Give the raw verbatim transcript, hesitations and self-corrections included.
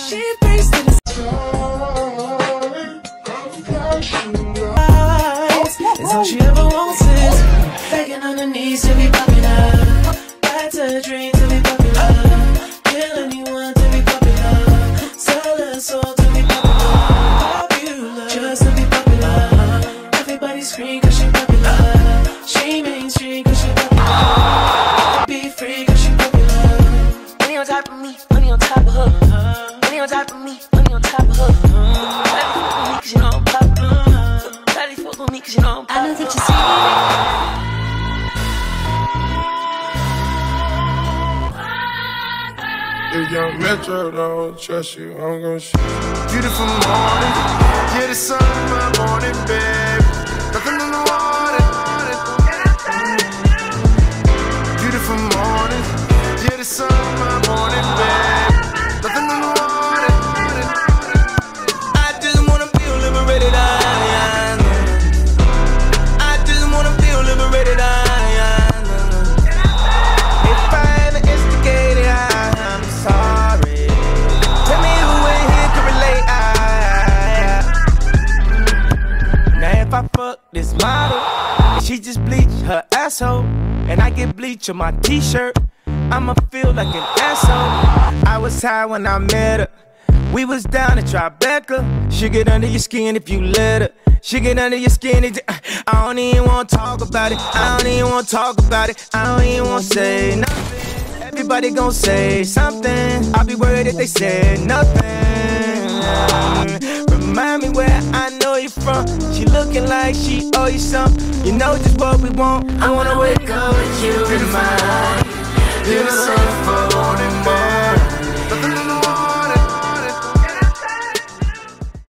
She brings to the it's all she ever wants is begging on her knees to be popular. That's her dream to be popular. Kill anyone to be popular. Sell her soul to be popular. Popular, just to be popular. Everybody scream cause she popular. She mainstream cause she popular. Be free cause she popular. Money on top of me, money on top of her. Money on top of me, money on top of her. Daddy fuck with me cause you know I'm popular. Daddy fuck with me cause you know I'm popular. I know that you see If Young Metro don't trust you, I'm gon' shoot. Beautiful morning, yeah, the sun in my morning, babe. Nothing in the water. Beautiful morning, yeah, the sun in my morning, babe. Nothing in the water. I just wanna feel liberated, I am. I just wanna feel liberated, I am. If I ever instigated, I'm sorry. Tell me who in here can relate, I. Now if I fuck this model, and she just bleach her asshole, and I get bleach on my t-shirt, I'ma feel like an asshole. I was high when I met her. We was down at Tribeca. She get under your skin if you let her. She get under your skin. It, I don't even wanna talk about it. I don't even wanna talk about it. I don't even wanna say nothing. Everybody gon' say something. I'll be worried if they say nothing. Remind me where I know you from. She looking like she owe you something. You know just what we want. I wanna wake up with you in mind. Beautiful morning, morning.